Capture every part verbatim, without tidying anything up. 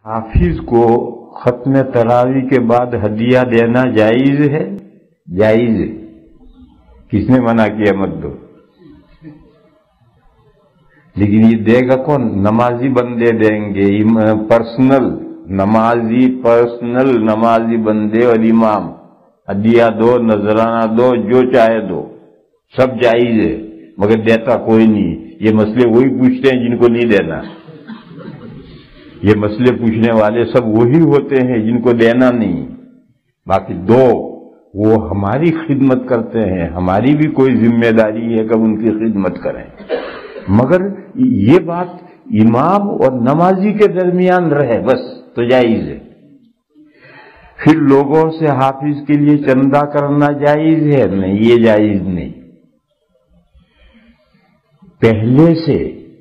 حافظ کو ختم تراوی کے بعد ہدیہ دینا جائز ہے؟ جائز ہے۔ کس نے منع کیا مت دو؟ لیکن یہ دے گا کون؟ نمازی بندے دیں گے، پرسنل نمازی پرسنل نمازی بندے اور امام۔ ہدیہ دو، نذرانہ دو، جو چاہے دو، سب جائز ہے، مگر دیتا کوئی نہیں۔ یہ مسئلے وہی پوچھتے ہیں جن کو نہیں دینا۔ یہ مسئلے پوچھنے والے سب وہی ہوتے ہیں جن کو دینا نہیں۔ باقی دو وہ ہماری خدمت کرتے ہیں، ہماری بھی کوئی ذمہ داری ہے کہ ان کی خدمت کریں، مگر یہ بات امام اور نمازی کے درمیان رہے بس تو جائز ہے۔ پھر لوگوں سے حافظ کے لیے چندہ کرنا جائز ہے؟ نہیں، یہ جائز نہیں۔ پہلے سے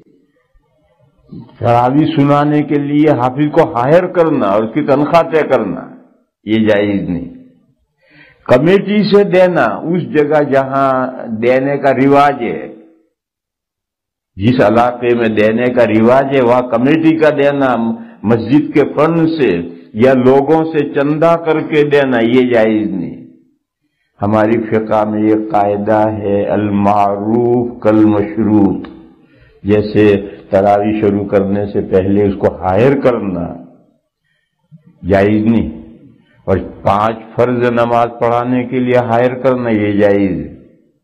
تراویح سنانے کے لیے حافظ کو ہائر کرنا اور اس کی تنخواہ طے کرنا، یہ جائز نہیں۔ کمیٹی سے دینا اس جگہ جہاں دینے کا رواج ہے، جس علاقے میں دینے کا رواج ہے وہاں کمیٹی کا دینا، مسجد کے فنڈ سے یا لوگوں سے چندہ کر کے دینا، یہ جائز نہیں۔ ہماری فقہ میں یہ قاعدہ ہے المعروف کالمشروط، جیسے تراویح شروع کرنے سے پہلے اس کو ہائر کرنا جائز نہیں، اور پانچ فرض نماز پڑھانے کے لیے ہائر کرنا یہ جائز ہے۔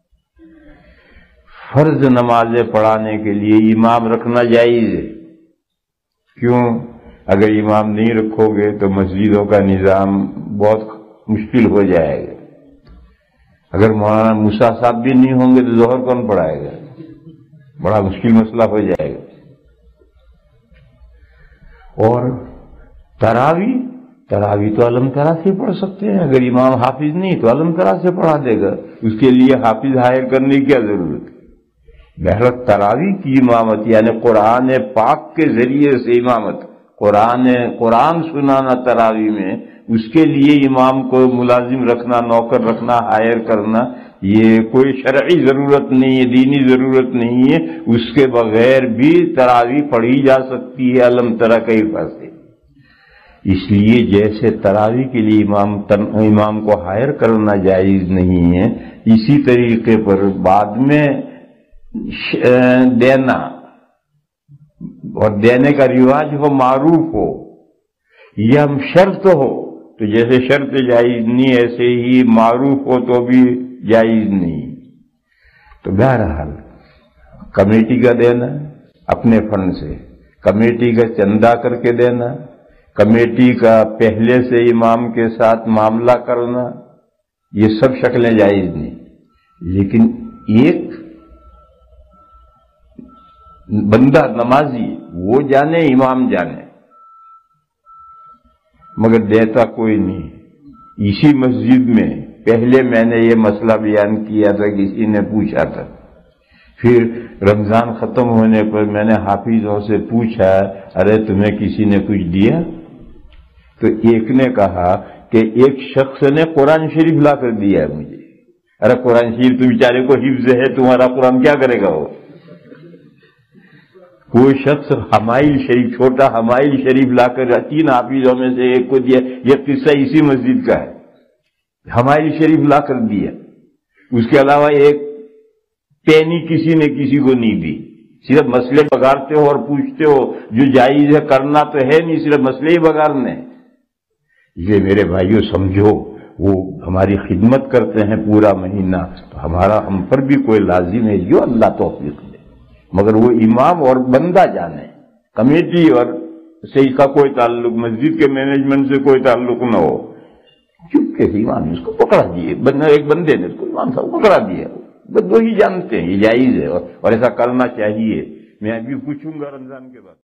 فرض نمازیں پڑھانے کے لیے امام رکھنا جائز ہے۔ کیوں؟ اگر امام نہیں رکھو گے تو مسجدوں کا نظام بہت مشکل ہو جائے گا۔ اگر مولانا موسیٰ صاحب بھی نہیں ہوں گے تو ظہر کون پڑھائے گا؟ بڑا مشکل مسئلہ ہو جائے گا۔ اور تراویح تراویح تو علم کرا سے پڑھ سکتے ہیں، اگر امام حافظ نہیں تو علم کرا سے پڑھا دے گا، اس کے لیے حافظ ہائر کرنے کی کیا ضرورت ہے؟ بہرحال تراویح کی امامت یعنی قرآن پاک کے ذریعے سے امامت، قرآن قرآن سنانا تراویح میں، اس کے لیے امام کو ملازم رکھنا، نوکر رکھنا، ہائر کرنا، یہ کوئی شرعی ضرورت نہیں ہے، دینی ضرورت نہیں ہے۔ اس کے بغیر بھی تراویح پڑھی جا سکتی ہے علم ترا کیف سے۔ اس لیے جیسے تراویح کے لیے امام امام کو ہائر کرنا جائز نہیں ہے، اسی طریقے پر بعد میں دینا اور دینے کا رواج ہو، معروف ہو یا شرط ہو، تو جیسے شرط جائز نہیں ایسے ہی معروف ہو تو بھی جائز نہیں۔ تو بہرحال کمیٹی کا دینا اپنے فنڈ سے، کمیٹی کا چندہ کر کے دینا، کمیٹی کا پہلے سے امام کے ساتھ معاملہ کرنا، یہ سب شکلیں جائز نہیں۔ لیکن ایک بندہ نمازی وہ جانے، امام جانے، مگر دیتا کوئی نہیں۔ اسی مسجد میں پہلے میں نے یہ مسئلہ بیان کیا تھا، کسی نے پوچھا تھا، پھر رمضان ختم ہونے پر میں نے حافظوں سے پوچھا ارے تمہیں کسی نے کچھ دیا؟ تو ایک نے کہا کہ ایک شخص نے قرآن شریف لا کر دیا ہے مجھے۔ ارے قرآن شریف تو بیچارے کو حفظ ہے، تمہارا قرآن کیا کرے گا وہ؟ کوئی شخص حمائل شریف، چھوٹا حمائل شریف لا کر تین حافظوں میں سے ایک کو دیا، یہ قصہ اسی مسجد کا ہے۔ حمائل شریف لا کر دیا، اس کے علاوہ ایک پینی کسی نے کسی کو نہیں دی۔ صرف مسئلے بگاڑتے ہو اور پوچھتے ہو، جو جائز ہے کرنا تو ہے نہیں، صرف مسئلے ہی بگاڑنے۔ یہ میرے بھائیوں سمجھو، وہ ہماری خدمت کرتے ہیں پورا مہینہ، تو ہمارا ہم پر بھی کوئی لازم ہے جو اللہ توفیق دے، مگر وہ امام اور بندہ جانے، کمیٹی اور سے کا کوئی تعلق، مسجد کے مینجمنٹ سے کوئی تعلق نہ ہو۔ چونکہ امام نے اس کو پکڑا دیے، ایک بندے نے اس کو امام صاحب کو پکڑا دیا، بس وہی جانتے ہیں یہ جائز ہے اور ایسا کرنا چاہیے۔ میں ابھی پوچھوں گا رمضان کے بعد۔